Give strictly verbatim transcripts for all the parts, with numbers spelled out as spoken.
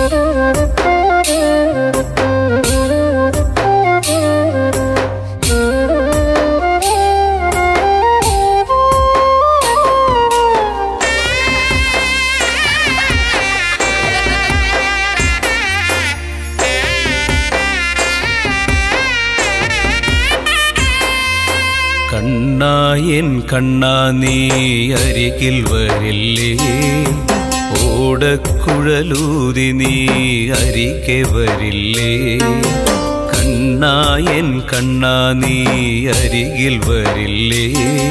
കണ്ണായൻ കണ്ണാ നീ അരികിൽ വരില്ലേ, ഓടക്കുഴലൂതി നീ അരികെ വരില്ലേ. കണ്ണായൻ കണ്ണാ നീ അരികിൽ വരില്ലേ,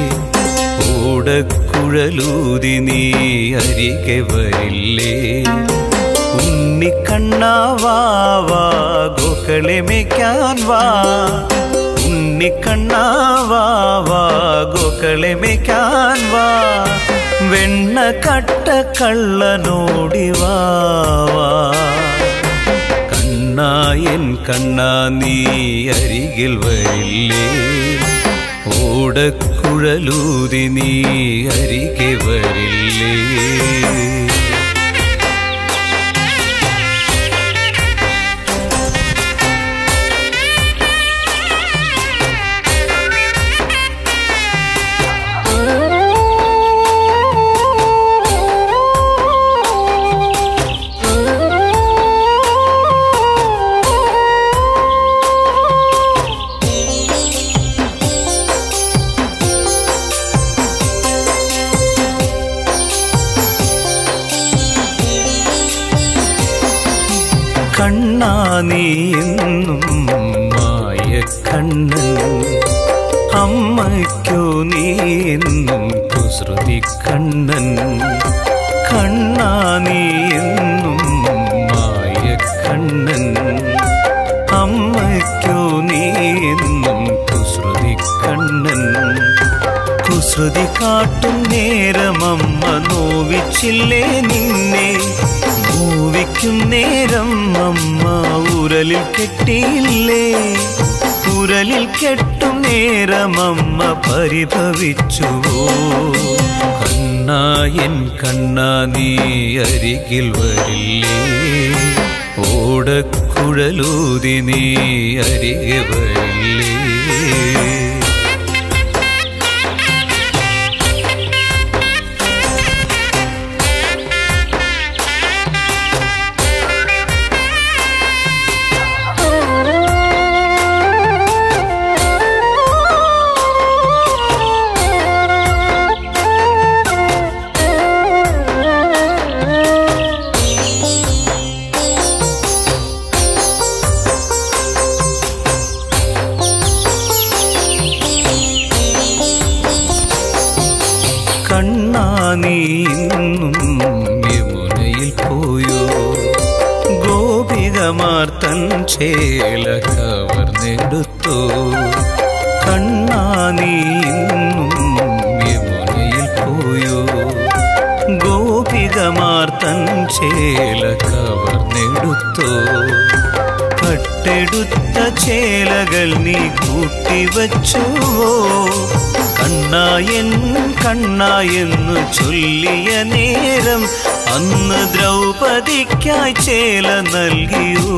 ഓടക്കുഴലൂതി നീ അരികെ വരില്ലേ. ഉണ്ണിക്കണ്ണാ വാ വാ ഗോക്കളെ മേയ്ക്കാൻ വാ, ഉണ്ണിക്കണ്ണാ വാ വാ ഗോക്കളെ മേയ്ക്കാൻ വാ. വെണ്ണ കട്ട കള്ളനോടി വാ വാ. കണ്ണായൻ കണ്ണാ നീ അരികിൽ വരില്ലേ, ഓടക്കുഴലൂതി നീ അരികെ വരില്ലേ. കണ്ണാ നീ എന്നും മായക്കണ്ണൻ, അമ്മയ്ക്കോ നീ എന്നും കുസൃതി കണ്ണൻ. കണ്ണാ നീ എന്നും മായക്കണ്ണൻ, അമ്മയ്ക്കോ നീ എന്നും കുസൃതി കണ്ണൻ. കുസൃതി കാട്ടും നേരമമ്മ നോവിച്ചില്ലേ നിന്നെ, നോവിക്കും നേരം അമ്മ ഉരലിൽ കെട്ടിയില്ലേ. ഉരലിൽ കെട്ടും നേരമമ്മ പരിഭവിച്ചുവോ. കണ്ണായൻ കണ്ണാ നീ അരികിൽ വരില്ലേ, ഓടക്കുഴലൂതി നീ അരികെ വരില്ലേ. കണ്ണാ നീ ഇന്നും യമുനയിൽ പോയോ, ഗോപികമാർ തൻ ചേല കവർന്നെടുത്തോ. കണ്ണാ നീ ഇന്നും യമുനയിൽ പോയോ, ഗോപികമാർ തൻ ചേല കവർന്നെടുത്തോ. കട്ടെടുത്ത ചേലകൾ നീ കൂട്ടിവച്ചുവോ. കണ്ണായൻ കണ്ണായെന്നു ചൊല്ലിയ നേരം അന്ന് ദ്രൗപദിക്കായി ചേല നൽകിയോ.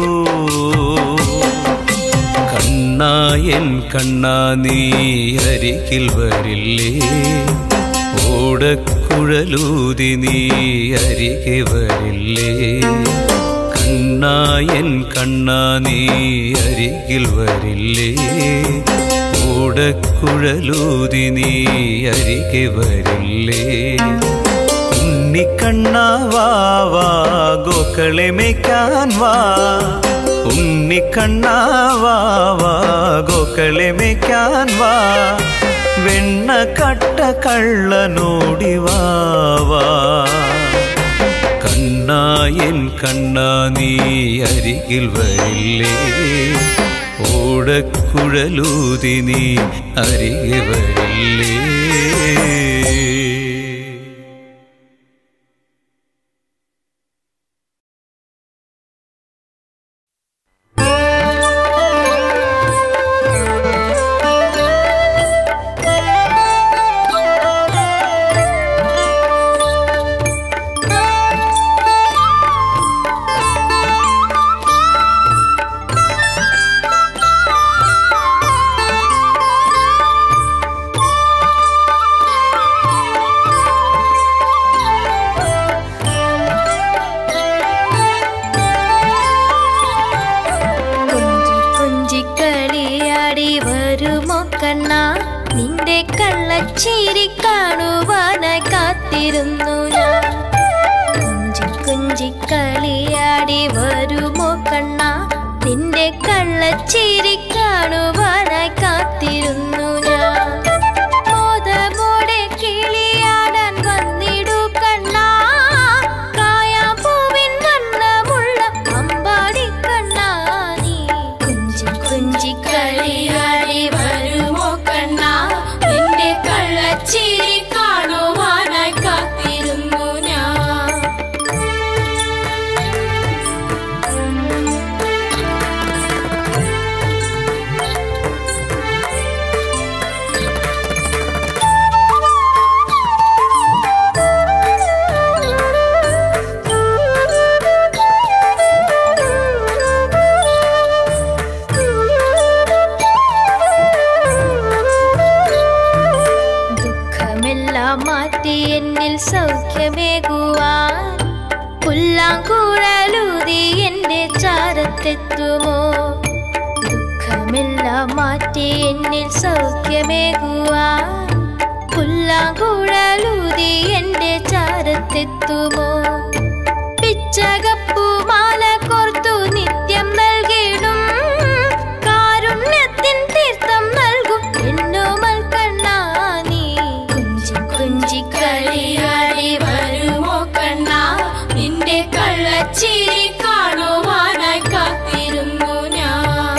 കണ്ണായൻ കണ്ണാ നീ അരികിൽ വരില്ലേ, ഓടക്കുഴലൂതി നീ അരികെ വരില്ലേ. കണ്ണായൻ കണ്ണാ നീ അരികിൽ വരില്ലേ, ഓടക്കുഴലൂതി നീ അരികെ വരില്ലേ. ഉണ്ണിക്കണ്ണാ വാ വാ ഗോക്കളെ മേയ്ക്കാൻ വാ, ഉണ്ണിക്കണ്ണാ വാ വാ ഗോക്കളെ മേയ്ക്കാൻ വാ. വെണ്ണ കട്ട കള്ളനോടി വാ വാ. കണ്ണായൻ കണ്ണാ നീ അരികിൽ വരില്ലേ, ഓടക്കുഴലൂതി നീ അരികെ വരില്ലേ. കള്ളച്ചിരി കാണുവാനായി കാത്തിരുന്നു ഞാൻ. കുഞ്ചി കുഞ്ചി കളിയാടി വരുമോ കണ്ണ, നിന്റെ കള്ളച്ചിരി കാണുവാനായി കാത്തിരുന്നു ഞാൻ. മോദമോടെ കിളിയാടാൻ വന്നിടു കണ്ണ, കായാപ്പൂവിൻ വണ്ണമുള്ള അമ്പാടി കണ്ണ നീ. കുഞ്ചി കുഞ്ചി കളിയാടി വരുമോ കണ്ണ, നിന്റെ കള്ളച്ചിരി കാണുവാനായി കാത്തിരുന്നു ഞാൻ. മാറ്റി എന്നിൽ സൗഖ്യമേകുവാൻ പുല്ലാങ്കുഴലൂതി എൻ്റെ ചാരത്തെത്തുമോ. ദുഃഖമെല്ലാം മാറ്റി എന്നിൽ സൗഖ്യമേകുവാൻ പുല്ലാങ്കുഴലൂതി എൻ്റെ ചാരത്തെത്തുമോ. പിച്ചകപ്പൂമാല കോർത്തു നിത്യം നൽകിടും, കാരുണ്യത്തിൻ തീർത്ഥം നൽകും എന്നോമൽ കണ്ണാ നീ. കുഞ്ചി കളിയാടി വരുമോ കണ്ണ, നിന്റെ കള്ളച്ചിരി കാണുവാനായി കാത്തിരുന്നു ഞാൻ.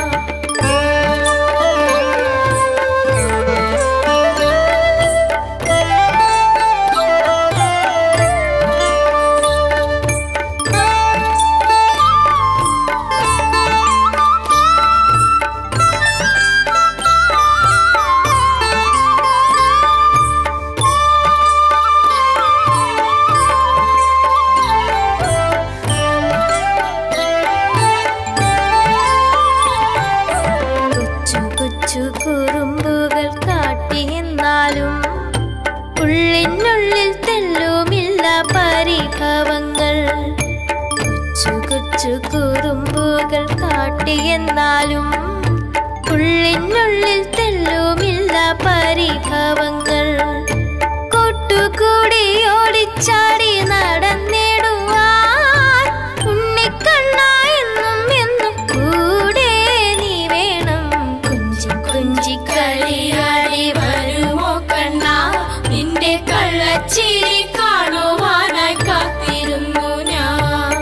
കുറുമ്പുകൾ കാട്ടിയെന്നാലും ഉള്ളിനുള്ളിൽ തെല്ലുമില്ല പരിഭവങ്ങൾ. കൊച്ചു കൊച്ചു കുറുമ്പുകൾ കാട്ടിയെന്നാലും ഉള്ളിനുള്ളിൽ തെല്ലുമില്ല പരിഭവങ്ങൾ. കൂട്ടുകൂടി ഓടിച്ചാടി നടന്നിടുവാൻ ഉണ്ണിക്കണ്ണ എന്നും എന്നും കൂടെ നീ വേണം. കുഞ്ചി കളിയാടി വരുമോ കണ്ണ, നിന്റെ കള്ളച്ചിരി കാണുവാനായി കാത്തിരുന്നു ഞാൻ.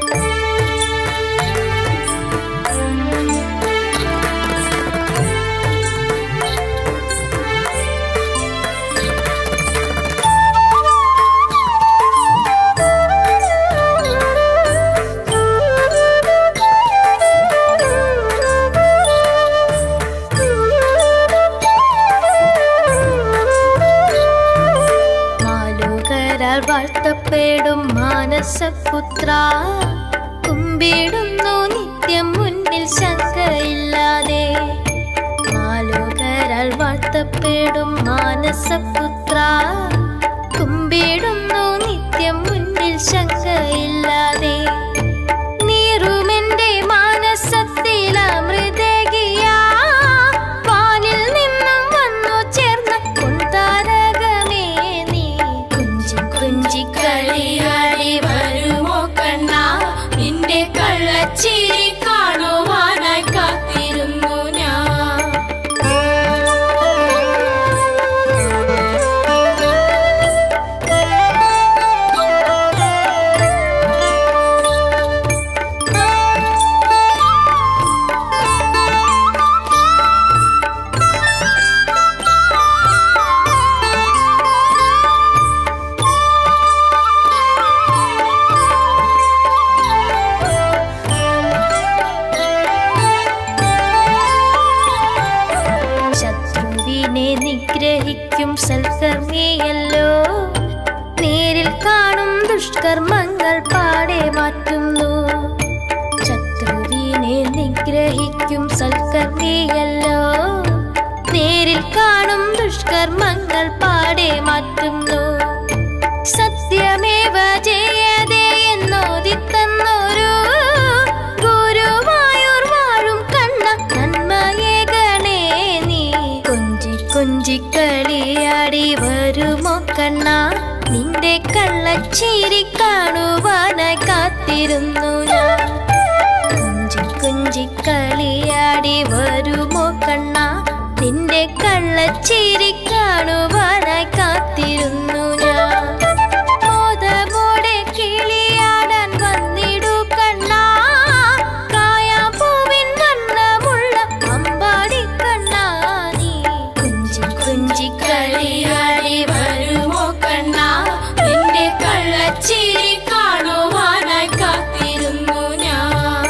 വാഴ്ത്തപ്പെടും മാനസപുത്ര, കുമ്പിടുന്നു നിത്യം മുന്നിൽ ശങ്കയില്ലാതെ. മാലോകരാൽ വാഴ്ത്തപ്പെടും മാനസപുത്ര, കുമ്പിടുന്നു നിത്യം മുന്നിൽ ശങ്കയില്ലാതെ. നീറുമെന്റെ മാനസത്തിൽ അമൃതകിയാ, വാനിൽ നിന്നും വന്നു ചേർന്ന പൊൻതാരകമേ നീ. കുഞ്ചി കളിയാടി വരുമോ കണ്ണ, നിന്റെ കള്ളച്ചിരി കാണുവാനായി കാത്തിരുന്നു ഞാൻ. നിഗ്രഹിക്കും സൽക്കർമ്മിയല്ലോ, നേരിൽ കാണും ദുഷ്കർമ്മങ്ങൾ പാടെ മാറ്റുന്നു. ശത്രുവിനെ നിഗ്രഹിക്കും സൽക്കർമ്മിയല്ലോ, നേരിൽ കാണും ദുഷ്കർമ്മങ്ങൾ പാടെ മാറ്റുന്നു. സത്യമേവ ജയതേ എന്നോദിത്തന്നൊരു ഗുരുവായൂർ വാഴും കണ്ണ, നന്മയെ ഗണേ നീ. കുഞ്ചി കുഞ്ചി കളിയാടി കള്ളച്ചിരി കാണുവാനായി കാത്തിരുന്നു ഞാൻ. കുഞ്ചി കുഞ്ചി കളിയാടി വരുമോ കണ്ണാ, നിന്റെ കള്ളച്ചിരി കാണുവാനായി കാത്തിരുന്നു ഞാൻ. മോദമോടെ കിളിയാടാൻ വന്നിടൂ കണ്ണാ, കായാപ്പൂവിൻ വണ്ണമുള്ള അമ്പാടി കണ്ണാ നീ. കുഞ്ചി കുഞ്ചി കളിയാടി വരുമോ കണ്ണാ, നിന്റെ കള്ളച്ചിരി കാണുവാനായി കാത്തിരുന്നു ഞാൻ.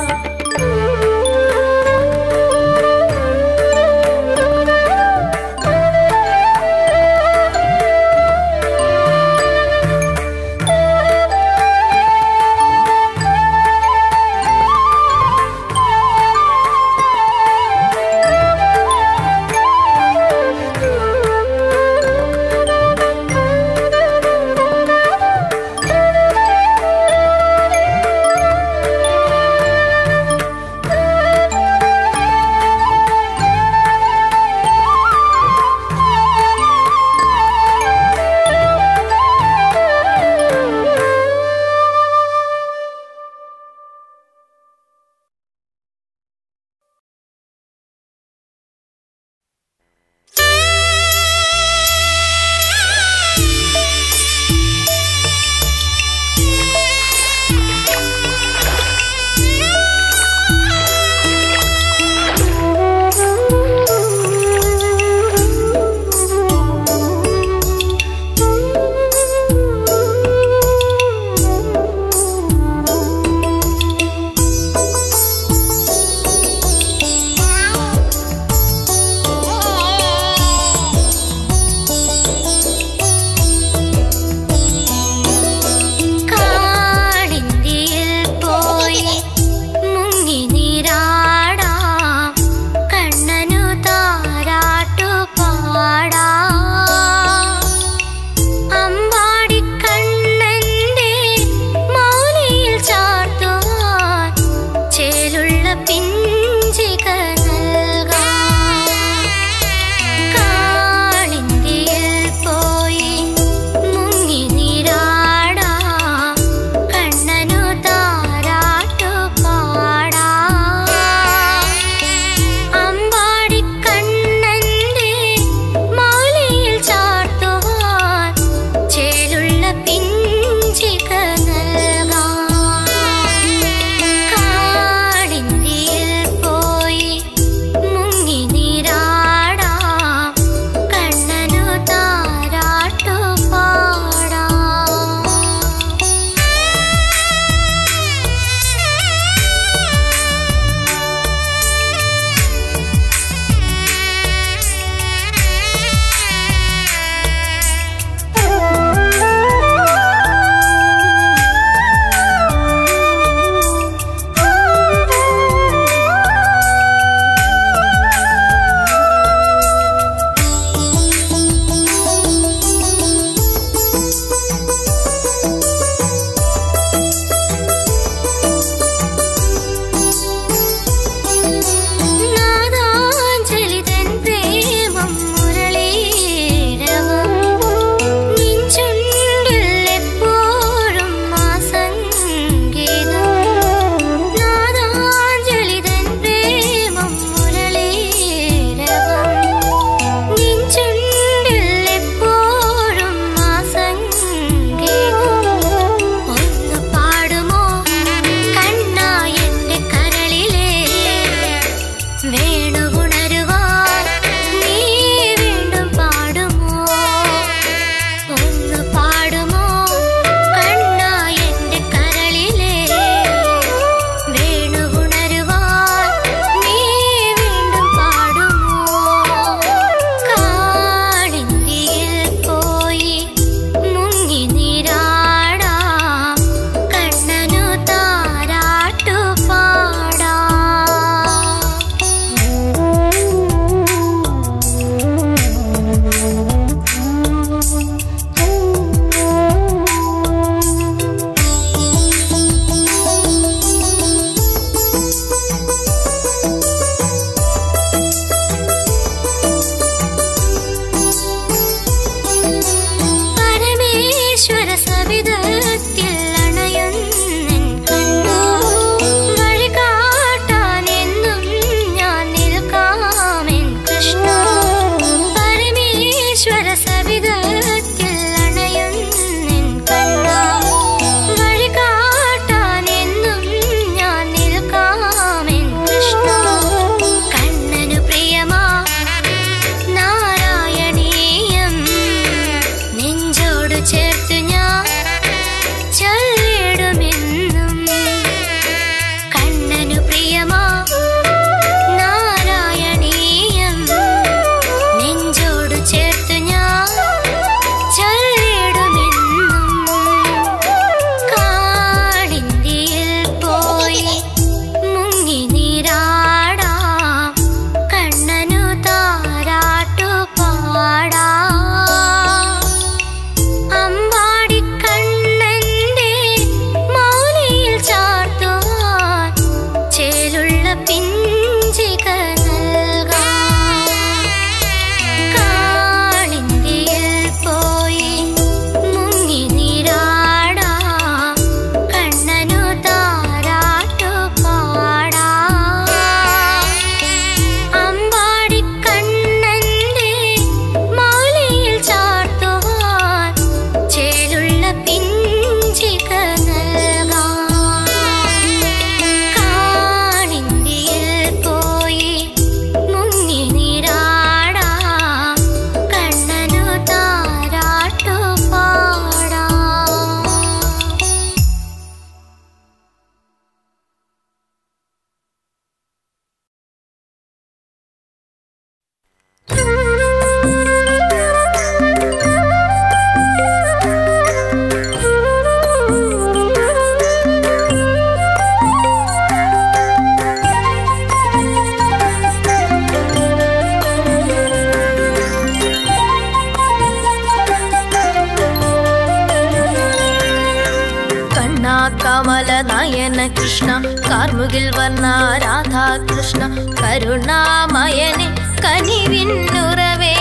കൃഷ്ണ കാർമുകിൽ വർണ്ണ രാധാകൃഷ്ണ കരുണാമയനെ കനിവിന്നുറവേ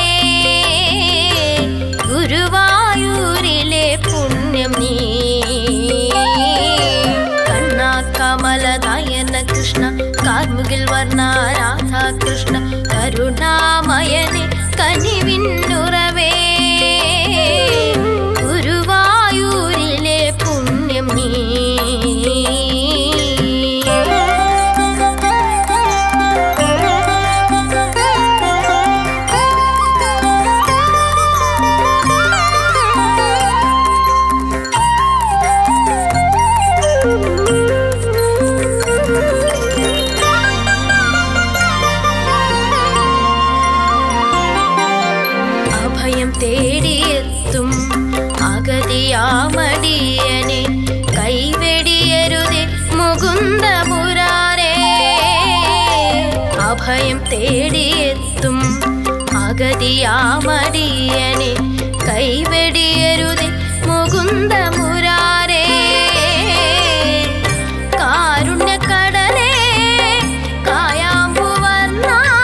ഗുരുവായൂരിലെ പുണ്യം നീ കണ്ണാ കമലനയന കൃഷ്ണ കാർമുകിൽ വർണ്ണ രാധാകൃഷ്ണ കരുണാമയനെ കനിവിന്നുറവേ ഗുരുവായൂരിലെ പുണ്യം നീ തേടിയെത്തും അഗതിയാമടിയനെ കൈവെടിയരുതേ മുകുന്ദ മുരാരേ അഭയം തേടിയെത്തും അഗതിയാമടിയനെ കൈവെടിയരുതേ മുകുന്ദ മുരാരേ കാരുണ്യക്കടലേ കായാമ്പുവർണ്ണ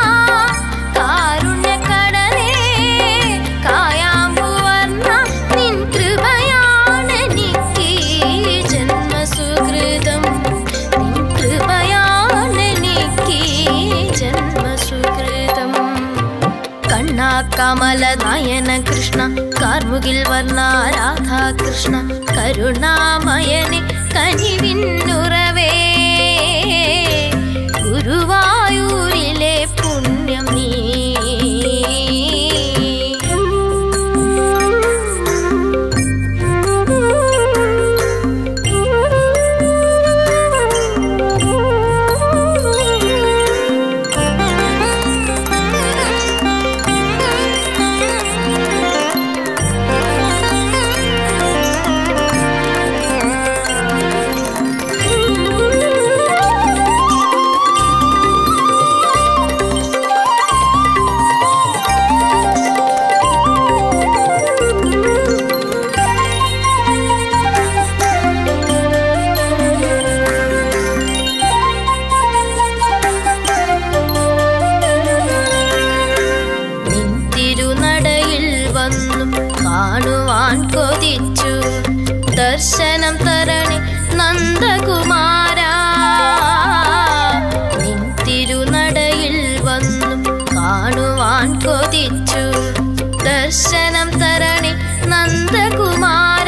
കാരുണ്യക്കടലേ കായാമ്പുവർണ്ണ നിൻ കൃപയാണെനിക്ക് ജന്മസുകൃതം നിൻ കൃപയാണെനിക്ക് ജന്മസുകൃതം കണ്ണാ കമലനയന കൃഷ്ണ കാർമുകിൽ വർണ്ണ രാധാകൃഷ്ണ കരുണാമയനെ കനിവിന്നുറവേ ഗുരുവായൂരിലെ പുണ്യം നീ കാണുവാൻ കൊതിച്ചു ദർശനം തരണേ നന്ദകുമാര നിൻ തിരുനടയിൽ വന്നു കാണുവാൻ കൊതിച്ചു ദർശനം തരണേ നന്ദകുമാര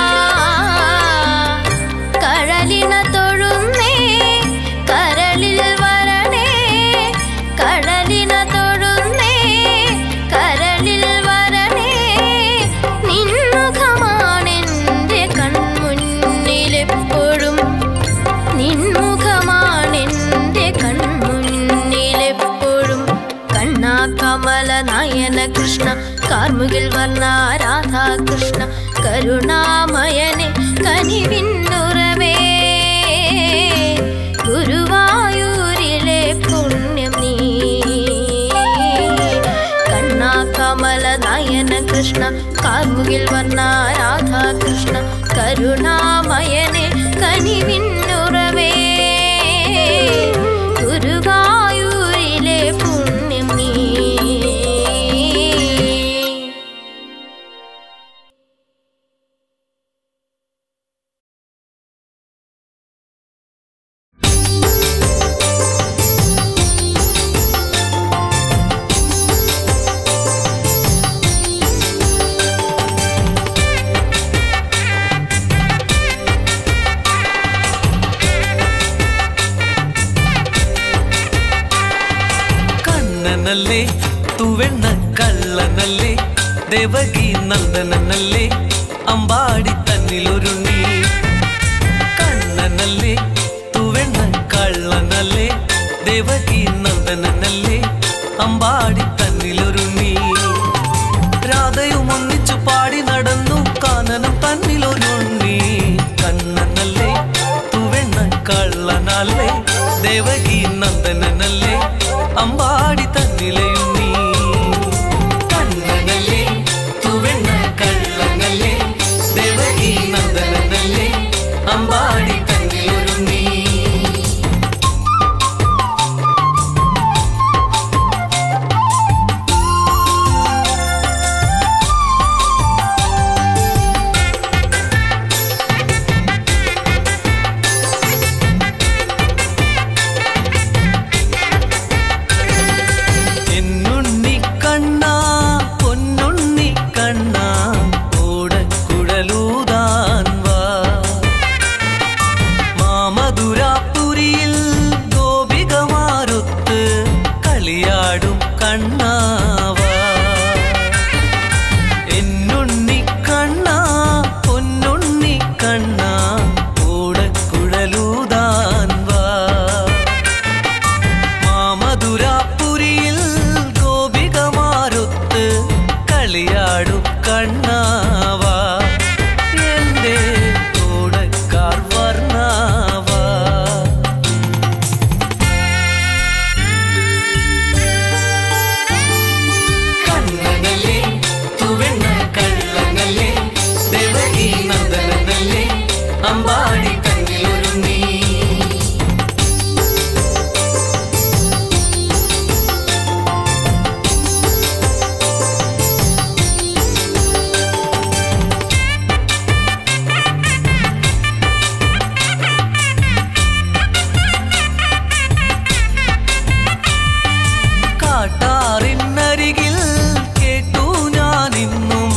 കഴലിന തൊഴുന്നേ കരളിൽ വരണേ കടലിന തൊഴുന്നേ കരളിൽ വരണേ നിൻമുഖമാണെൻ്റെ കൺമുന്നിലെപ്പോഴും നിൻമുഖമാണെൻ്റെ കൺമുന്നിലെപ്പോഴും കണ്ണാ കമലനയന കൃഷ്ണ കാർമുകിൽ വർണ്ണ രാധാകൃഷ്ണ കരുണാമയനെ കനിവിന്നുറവേ ഗുരുവായൂരിലെ പുണ്യം നീ കണ്ണാ കമലനയന കൃഷ്ണ കാർമുകിൽ വർണ്ണ രാധാകൃഷ്ണ കരുണാമയനെ കനിവിന്നുറവേ ഗുരുവായൂരിലെ പുണ്യം നീ ನಲ್ಲೇ ತುವೆಣ್ಣ ಕಳ್ಳನಲ್ಲೇ ದೇವಗಿ ನಂದನಲ್ಲೇ ಅಂಬಾಡಿ ತನ್ನಿಲೊರುಣ್ಣಿ ಕಣ್ಣನಲ್ಲೇ ತುವೆಣ್ಣ ಕಳ್ಳನಲ್ಲೇ ದೇವಗಿ ನಂದನಲ್ಲೇ ಅಂಬಾಡಿ തന്നിലൊരുണ്ണി രാധയും ഒന്നിച്ചു പാടി നടന്നു കാനനം തന്നിലൊരുണ്ണി കണ്ണനല്ലേ തുവെണ്ണ കള്ളനല്ലേ ദേവകി നന്ദനല്ലേ അമ്പാടി തന്നിലയുണ്ണി കണ്ണനല്ലേ തുവെണ്ണ കള്ളനല്ലേ ദേവകി നന്ദനല്ലേ അമ്പാടി തന്നിലൊരുണ്ണി അമ്പാടി തന്നിലൊരുങ്ങി. കാട്ടാറിനരികിൽ കേട്ടു ഞാനിന്നും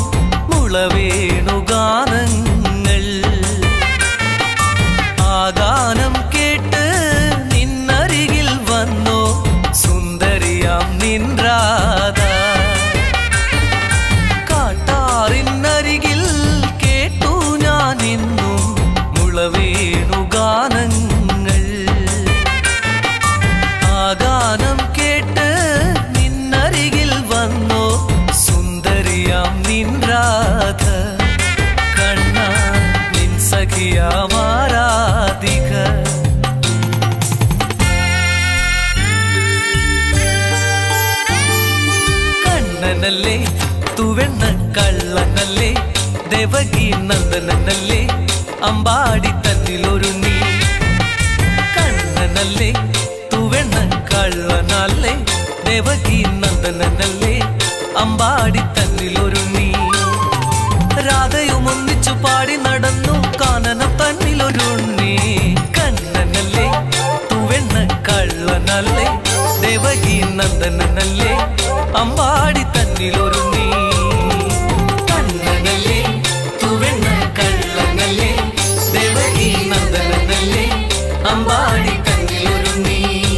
മുളവേണുഗാനങ്ങൾ. ആ ഗാനം കേട്ട് നിന്നരികിൽ വന്നോ സുന്ദരിയാം നിൻ രാധ. കാട്ടാറിനരികിൽ കേട്ടു ഞാനിന്നും മുളവേണുഗാനങ്ങൾ. ആ ഗാനം കേട്ട് നിന്നരികിൽ വന്നോ സുന്ദരിയാം നിൻ രാധ. കണ്ണാ നിൻ സഖിയാമാരാധിക. കണ്ണനല്ലേ തുവെണ്ണ കള്ളനല്ലേ ദേവകി നന്ദനല്ലേ അമ്പാടി തന്നിലൊരുങ്ങി. കണ്ണനല്ലേ തുവെണ്ണ കള്ളനല്ലേ ദേവകി നന്ദനല്ലേ അമ്പാടി തന്നിലൊരുങ്ങി. രാധയും ഒന്നിച്ചു പാടി നടന്നു കാനനം തന്നിലൊരുണ്ണി. കണ്ണനല്ലേ തുവെണ്ണ കള്ളനല്ലേ ദേവകി നന്ദനല്ലേ അമ്പാടി തന്നിലൊരുങ്ങി. കണ്ണനല്ലേ തുവെണ്ണ കള്ളനല്ലേ ദേവകി നന്ദനല്ലേ അമ്പാടി തന്നിലൊരുങ്ങി.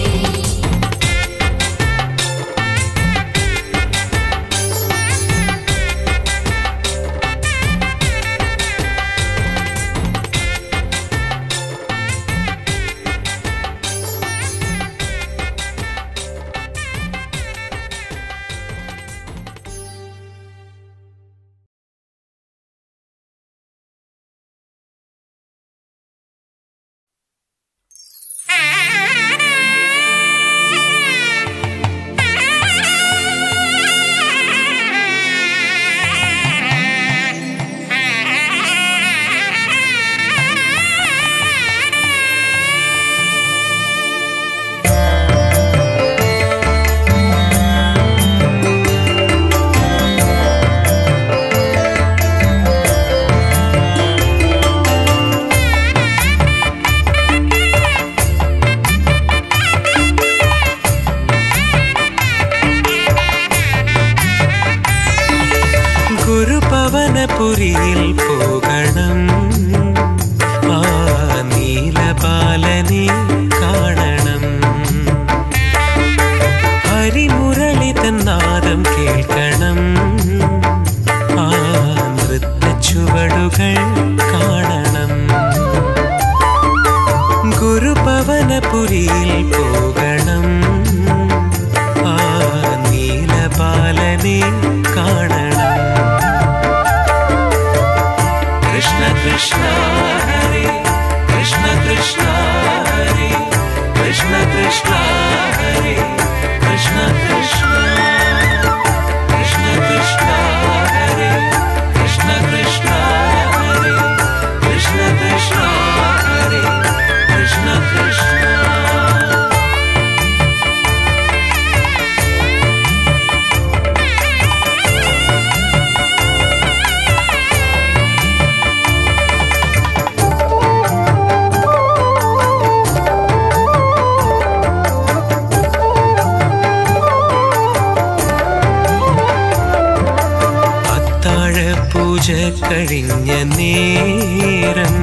ഗുരുപവനപുരിയിൽ പോകണം, ആ നീലബാലനെ കാണണം. ഹരിമുരളിതൻ നാദം കേൾക്കണം, ആ നൃത്തച്ചുവടുകൾ കാണണം. ഗുരുപവനപുരിയിൽ പോകണം, ആ നീലബാലനെ കാണണം. Krishna Krishna Hare Krishna Krishna Hare Krishna Krishna Hare Krishna Krishna Krishna Krishna Hare Krishna Krishna Hare Krishna Krishna Hare Krishna Krishna. പൂജ കഴിഞ്ഞ നേരം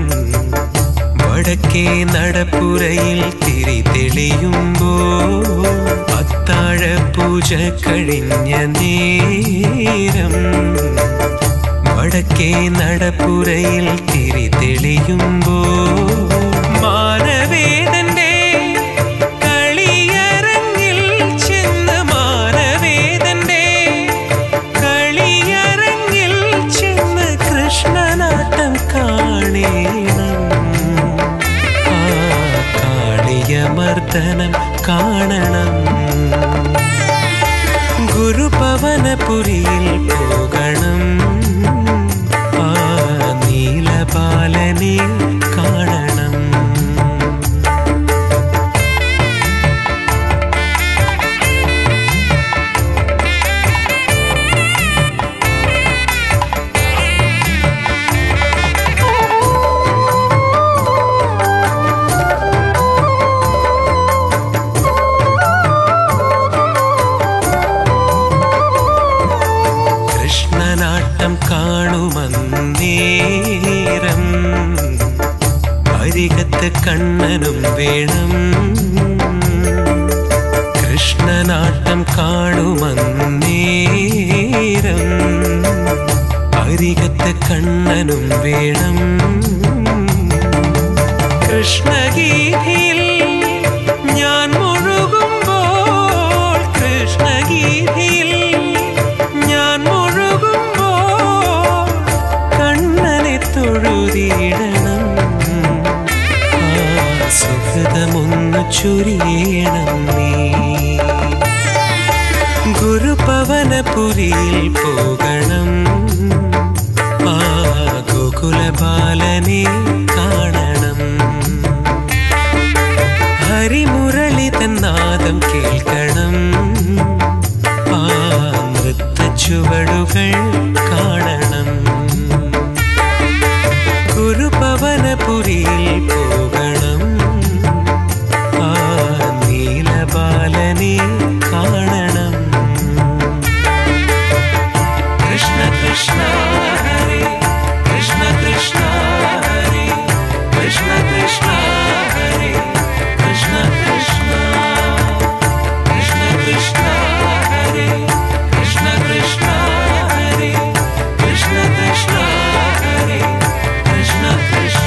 വടക്കേ നടപ്പുരയിൽ തിരി തെളിയുമ്പോ. അത്താഴ പൂജ കഴിഞ്ഞ നേരം വടക്കേ നടപ്പുരയിൽ തിരി തെളിയുമ്പോ. മാനവേദന്റെ കളിയരങ്ങിൽ ചെന്ന് മാനവേദന്റെ കളിയരങ്ങിൽ ചെന്ന് കൃഷ്ണനാട്ടം കാണേണം. ആ കാളിയമർദ്ദനം കാണണം. ഗുരുപവനപുരിയിൽ പോകണം, ആ നീല ഗോകുലബാലനെ കാണണം. കൃഷ്ണനാട്ടം കാണുമന്നേരം അരികത്ത് കണ്ണനും വേണം. കൃഷ്ണനാട്ടം കാണുമന്നേരം അരികത്ത് കണ്ണനും വേണം. കൃഷ്ണഗീതിയിൽ ഞാൻ മുഴുകുമ്പോൾ, കൃഷ്ണഗീതിയിൽ ഞാൻ മുഴുകുമ്പോൾ കണ്ണനെ തൊഴുതിയിടണം. ആ സുഹൃതമൊന്നു ചൊരിയണം നീ. ഗുരുപവനപുരിയിൽ പോകണം. ആ ഗോകുലബാലനെ കാണണം. ഹരിമുരളിതൻ നാദം കേൾക്കണം. ആ നൃത്തച്ചുവടുകൾ കാണണം. ഗുരുപവനപുരിയിൽ പോകണം. ആ നീലബാലനെ കാണണം. കൃഷ്ണ കൃഷ്ണ ഹരേ കൃഷ്ണ കൃഷ്ണ ഹരേ കൃഷ്ണ കൃഷ്ണ ഹരേ കൃഷ്ണ കൃഷ്ണ കൃഷ്ണ കൃഷ്ണ ഹരേ കൃഷ്ണ കൃഷ്ണ ഹരേ കൃഷ്ണ കൃഷ്ണ ഹരേ കൃഷ്ണ കൃഷ്ണ.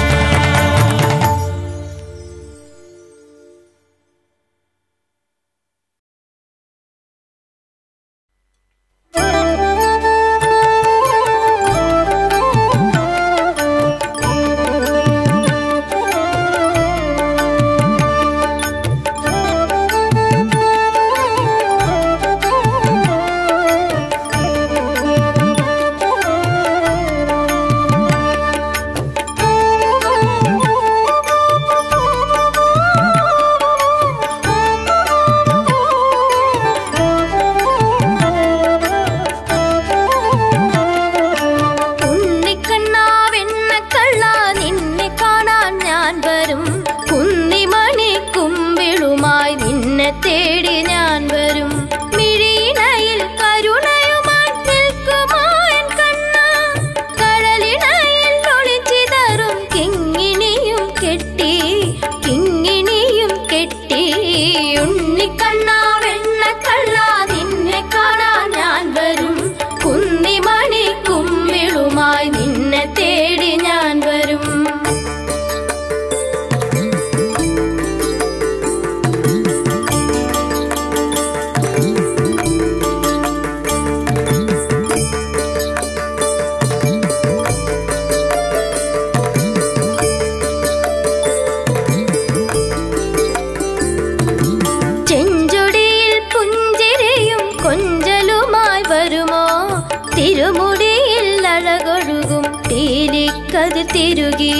തിരുകി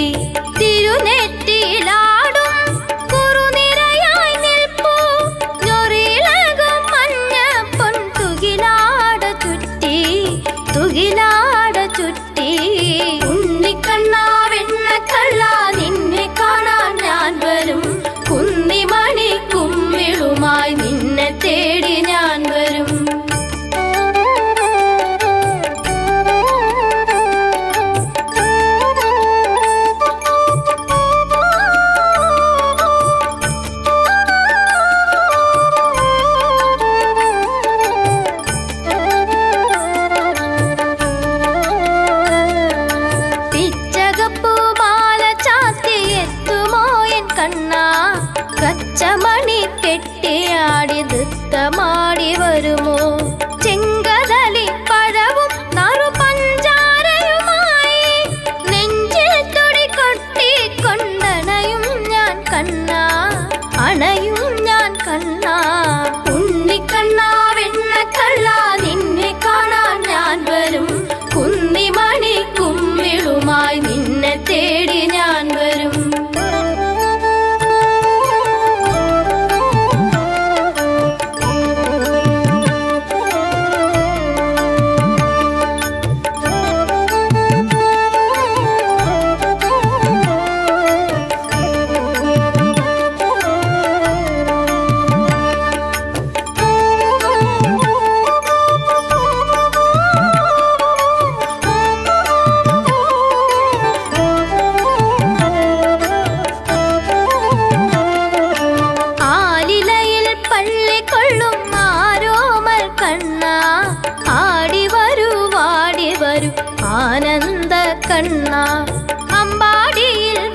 തിരുനെറ്റിയിലാടും കുറുനിരയായി നിൽപ്പൂ ഞൊറിയിലകും മഞ്ഞ പൊൻ തുകിലാട ചുറ്റി തുകിലാട ചുറ്റി. ഉണ്ണിക്കണ്ണാ വെണ്ണക്കള്ളാ നിന്നെ കാണാൻ ഞാൻ വരും. കുന്നിമണി കുമ്മിളുമായി നിന്നെ തേടി ഞാൻ വരും. കച്ചമണി കെട്ടിയാടി നൃത്തമാടി വരുമോ? ചെങ്കതളി പഴവും നറു പഞ്ചാരയുമായി നെഞ്ചിൽ തുടി കൊട്ടിക്കൊണ്ടണയും ഞാൻ കണ്ണാ, അണയും ഞാൻ കണ്ണാ. ഉണ്ണിക്കണ്ണാ വെണ്ണക്കള്ളാ നിന്നെ കാണാൻ ഞാൻ വരും. കുന്നിമണി കുമ്മിളുമായി നിന്നെ ആനന്ദ കണ്ണ അമ്പാടിയിൽ